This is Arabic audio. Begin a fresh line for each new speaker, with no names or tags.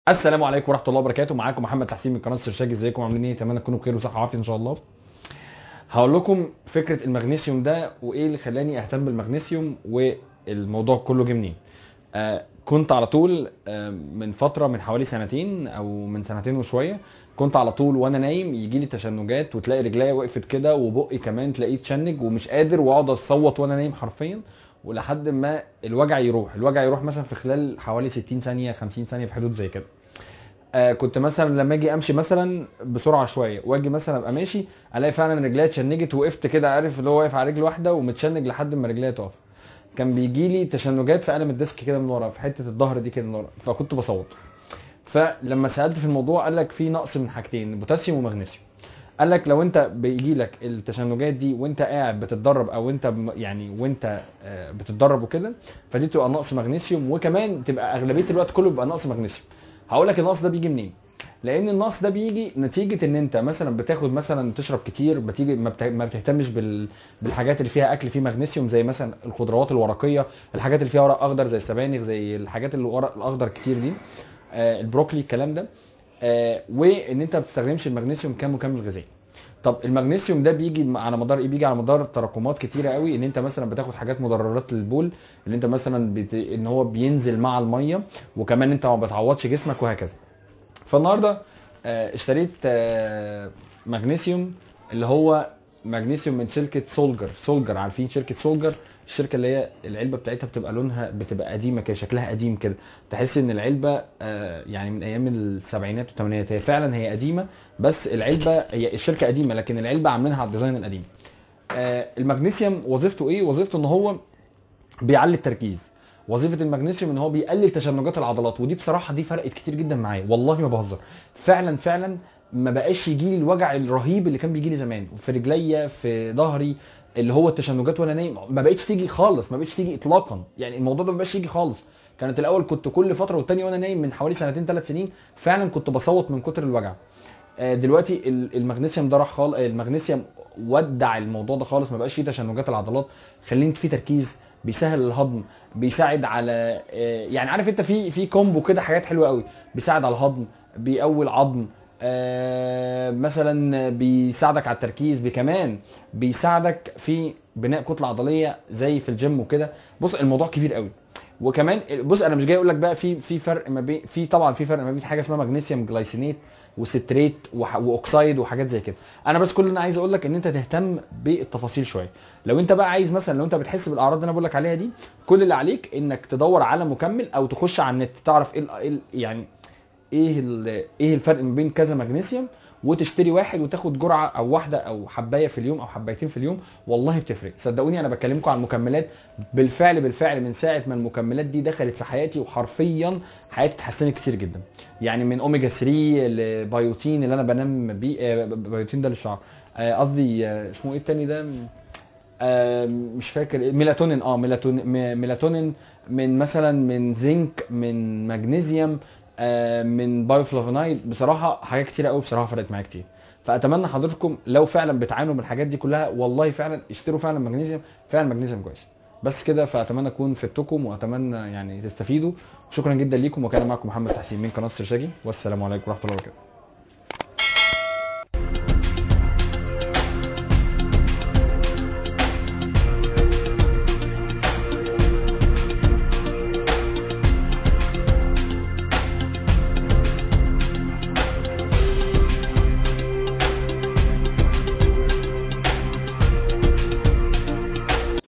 السلام عليكم ورحمه الله وبركاته. معاكم محمد تحسين من قناه السرشاجي. ازيكم عاملين ايه؟ اتمنى تكونوا بخير وصحه وعافيه ان شاء الله. هقول لكم فكره المغنيسيوم ده وايه اللي خلاني اهتم بالمغنيسيوم والموضوع كله جه منين. كنت على طول من فتره، من حوالي سنتين او من سنتين وشويه، كنت على طول وانا نايم يجي لي تشنجات، وتلاقي رجليا وقفت كده وبقي كمان تلاقيه اتشنج ومش قادر، واقعد اصوت وانا نايم حرفيا، ولحد ما الوجع يروح مثلا في خلال حوالي 60 ثانيه 50 ثانيه، في حدود زي كده. كنت مثلا لما اجي امشي مثلا بسرعه شويه واجي مثلا ابقى ماشي، الاقي فعلا رجليا اتشنجت، وقفت كده، عارف اللي هو واقف على رجل واحده ومتشنج لحد ما رجليا تقف. كان بيجي لي تشنجات في قلم الديسك كده من ورا، في حته الظهر دي كده من ورا، فكنت بصوت. فلما سالت في الموضوع قال لك في نقص من حاجتين، بوتاسيوم ومغنيسيوم. قال لك لو انت بيجي لك التشنجات دي وانت قاعد بتتدرب، او انت يعني وانت بتتدرب وكده، فدي تبقى نقص مغنيسيوم، وكمان تبقى اغلبيه الوقت كله بيبقى نقص مغنيسيوم. هقول لك النقص ده بيجي منين. لان النقص ده بيجي نتيجه ان انت مثلا بتاخد، مثلا تشرب كتير، بتيجي ما بتهتمش بالحاجات اللي فيها اكل فيه مغنيسيوم، زي مثلا الخضروات الورقيه، الحاجات اللي فيها ورق اخضر زي السبانخ، زي الحاجات اللي ورق الاخضر كتير دي، البروكلي، الكلام ده. وان انت ما بتستخدمش المغنيسيوم كمكمل غذائي. طب المغنيسيوم ده بيجي على مدار ايه؟ بيجي على مدار تراكمات كتيره قوي، ان انت مثلا بتاخد حاجات مضررات للبول، ان انت مثلا ان هو بينزل مع الميه، وكمان انت ما بتعوضش جسمك، وهكذا. فالنهارده اشتريت مغنيسيوم، اللي هو مغنيسيوم من شركه سولجر. عارفين شركه سولجر؟ الشركه اللي هي العلبه بتاعتها بتبقى لونها بتبقى قديمه كده، شكلها قديم كده، تحس ان العلبه يعني من ايام السبعينات والثمانينات. هي فعلا هي قديمه، بس العلبه، هي الشركه قديمه لكن العلبه عاملينها على الديزاين القديم. المغنيسيوم وظيفته ايه؟ وظيفته ان هو بيعلي التركيز. وظيفه المغنيسيوم ان هو بيقلل تشنجات العضلات، ودي بصراحه دي فرقت كتير جدا معايا، والله ما بهزر. فعلا فعلا ما بقاش يجي لي الوجع الرهيب اللي كان بيجي لي زمان في رجليا، في ظهري، اللي هو التشنجات وانا نايم، ما بقتش تيجي خالص، ما بقتش تيجي اطلاقا. يعني الموضوع ده ما بقاش يجي خالص. كانت الاول كنت كل فتره والتانيه وانا نايم، من حوالي سنتين 3 سنين فعلا كنت بصوت من كتر الوجع. دلوقتي المغنيسيوم ده راح خالص، المغنيسيوم ودع الموضوع ده خالص، ما بقاش فيه تشنجات العضلات، خليني فيه تركيز، بيسهل الهضم، بيساعد على يعني عارف انت في كومبو كده حاجات حلوه قوي، بيساعد على الهضم، بيقوي العظم، مثلا بيساعدك على التركيز، كمان بيساعدك في بناء كتله عضليه زي في الجيم وكده. بص الموضوع كبير قوي. وكمان بص انا مش جاي اقول لك بقى في فرق ما بين، طبعا في فرق ما بين حاجه اسمها مغنيسيوم جلايسينيت وستريت واوكسايد وحاجات زي كده. انا بس كل اللي انا عايز اقول لك ان انت تهتم بالتفاصيل شويه. لو انت بقى عايز مثلا، لو انت بتحس بالاعراض اللي انا بقول لك عليها دي، كل اللي عليك انك تدور على مكمل، او تخش على النت تعرف يعني ايه الفرق ما بين كذا مغنيسيوم، وتشتري واحد وتاخد جرعه او واحده او حبايه في اليوم او حبايتين في اليوم. والله بتفرق، صدقوني انا بكلمكم عن المكملات. بالفعل من ساعه ما المكملات دي دخلت في حياتي، وحرفيا حياتي اتحسنت كتير جدا. يعني من اوميجا 3 لبيوتين اللي انا بنام بيه، بيوتين ده للشعر، قصدي اسمه ايه التاني ده؟ مش فاكر، ميلاتونين. ميلاتونين، من مثلا من زنك، من مغنيسيوم، من بايوفلافونايد. بصراحه حاجات كتيره قوي بصراحه فرقت معايا كتير. فاتمنى حضراتكم لو فعلا بتعانوا من الحاجات دي كلها، والله فعلا اشتروا فعلا مغنيسيوم، فعلا مغنيسيوم كويس. بس كده، فاتمنى اكون فدتكم، واتمنى يعني تستفيدوا. شكرا جدا ليكم، وكان معكم محمد تحسين من قناه السرشاجي، والسلام عليكم ورحمه الله وبركاته.